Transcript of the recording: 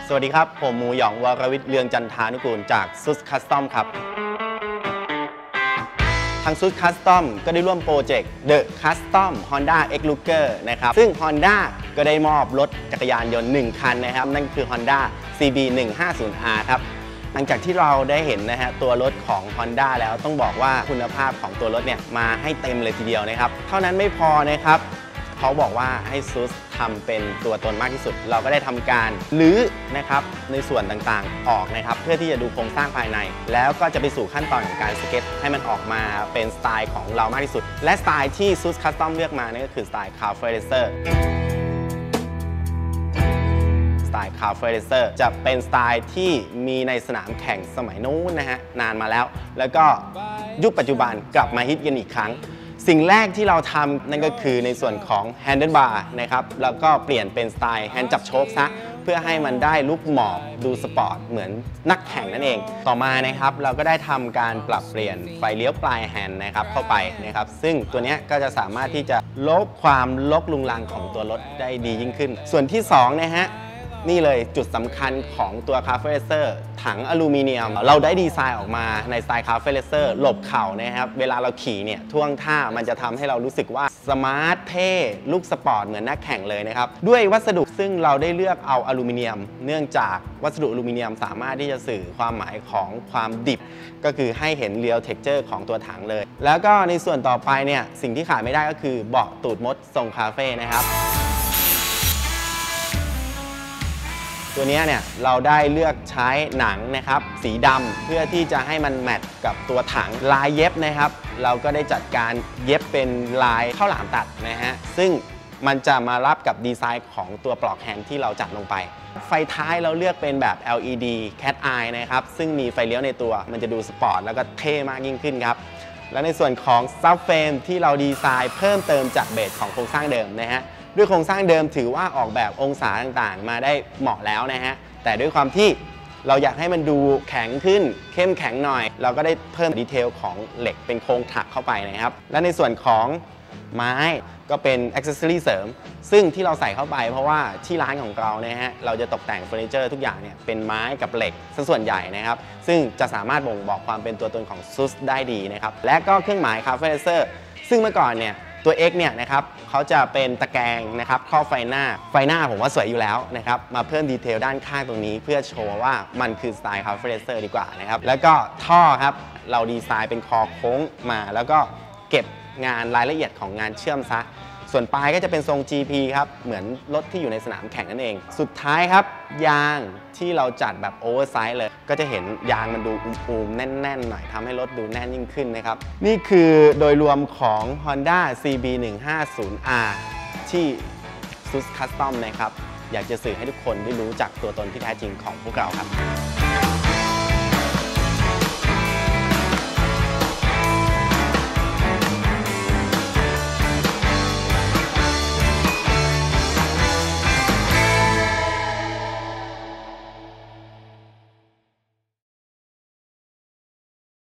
สวัสดีครับผมหมูหยองวรวิทย์เลืองจันทานุกูลจากซุสคัสตอมครับทางซุสคัสตอมก็ได้ร่วมโปรเจกต์ The Custom Honda X Looker นะครับซึ่ง Honda ก็ได้มอบรถจักรยานยนต์1คันนะครับนั่นคือ Honda CB 150R ครับหลังจากที่เราได้เห็นนะฮะตัวรถของ Honda แล้วต้องบอกว่าคุณภาพของตัวรถเนี่ยมาให้เต็มเลยทีเดียวนะครับเท่านั้นไม่พอนะครับเขาบอกว่าให้ซุสทำเป็นตัวตนมากที่สุดเราก็ได้ทำการรื้อนะครับในส่วนต่างๆออกนะครับเพื่อที่จะดูโครงสร้างภายในแล้วก็จะไปสู่ขั้นตอนของการสเก็ตให้มันออกมาเป็นสไตล์ของเรามากที่สุดและสไตล์ที่ซุสคัสตอมเลือกมานี่ก็คือสไตล์คาร์เฟรเซอร์สไตล์คาร์เฟรเซอร์จะเป็นสไตล์ที่มีในสนามแข่งสมัยนู้นนะฮะนานมาแล้วก็ยุคปัจจุบันกลับมาฮิตกันอีกครั้งสิ่งแรกที่เราทำนั่นก็คือในส่วนของแฮนเดิลบาร์นะครับแล้วก็เปลี่ยนเป็นสไตล์แฮนด์จับโชคซะเพื่อให้มันได้ลุคหมอบดูสปอร์ตเหมือนนักแข่งนั่นเองต่อมานะครับเราก็ได้ทำการปรับเปลี่ยนไฟเลี้ยวปลายแฮนด์นะครับเข้าไปนะครับซึ่งตัวนี้ก็จะสามารถที่จะลดความรกรุงรังของตัวรถได้ดียิ่งขึ้นส่วนที่2นะฮะนี่เลยจุดสำคัญของตัวคาร์เฟรเซอร์ถังอลูมิเนียมเราได้ดีไซน์ออกมาในสไตล์คาร์เฟรเซอร์หลบเข่านะครับเวลาเราขี่เนี่ยท่วงท่ามันจะทำให้เรารู้สึกว่าสมาร์ทเท่ลุคสปอร์ตเหมือนนักแข่งเลยนะครับด้วยวัสดุซึ่งเราได้เลือกเอาอลูมิเนียมเนื่องจากวัสดุอลูมิเนียมสามารถที่จะสื่อความหมายของความดิบก็คือให้เห็นเรียลเท็กเจอร์ของตัวถังเลยแล้วก็ในส่วนต่อไปเนี่ยสิ่งที่ขาดไม่ได้ก็คือเบาะตูดมดทรงคาเฟ่นะครับตัวนี้เนี่ยเราได้เลือกใช้หนังนะครับสีดำเพื่อที่จะให้มันแมทกับตัวถังลายเย็บนะครับเราก็ได้จัดการเย็บเป็นลายข้าวหลามตัดนะฮะซึ่งมันจะมารับกับดีไซน์ของตัวปลอกแฮนด์ที่เราจัดลงไปไฟท้ายเราเลือกเป็นแบบ LED Cat Eye นะครับซึ่งมีไฟเลี้ยวในตัวมันจะดูสปอร์ตแล้วก็เท่มากยิ่งขึ้นครับและในส่วนของซับเฟรมที่เราดีไซน์เพิ่มเติมจากเบสของโครงสร้างเดิมนะฮะด้วยโครงสร้างเดิมถือว่าออกแบบองศาต่างๆมาได้เหมาะแล้วนะฮะแต่ด้วยความที่เราอยากให้มันดูแข็งขึ้นเข้มแข็งหน่อยเราก็ได้เพิ่มดีเทลของเหล็กเป็นโครงถักเข้าไปนะครับและในส่วนของไม้ก็เป็นอ็อกเซสซอรี่เสริมซึ่งที่เราใส่เข้าไปเพราะว่าที่ร้านของเรานะฮะเราจะตกแต่งเฟอร์นิเจอร์ทุกอย่างเนี่ยเป็นไม้กับเหล็กส่วนใหญ่นะครับซึ่งจะสามารถบ่งบอกความเป็นตัวตนของซุสได้ดีนะครับและก็เครื่องหมายคาเฟเซอร์ซึ่งเมื่อก่อนเนี่ยตัว X เนี่ยนะครับเขาจะเป็นตะแกรงนะครับครอบไฟหน้าผมว่าสวยอยู่แล้วนะครับมาเพิ่มดีเทลด้านข้างตรงนี้เพื่อโชว์ว่ามันคือสไตล์คาเฟเซอร์ดีกว่านะครับแล้วก็ท่อครับเราดีไซน์เป็นคอโค้งมาแล้วก็เก็บงานรายละเอียดของงานเชื่อมซะส่วนปลายก็จะเป็นทรง GP ครับเหมือนรถที่อยู่ในสนามแข่งนั่นเองสุดท้ายครับยางที่เราจัดแบบโอเวอร์ไซส์เลยก็จะเห็นยางมันดูอูมๆแน่นๆหน่อยทำให้รถดูแน่นยิ่งขึ้นนะครับนี่คือโดยรวมของ Honda CB 150R ที่ ซุสคัสตอมนะครับอยากจะสื่อให้ทุกคนได้รู้จักตัวตนที่แท้จริงของพวกเราครับ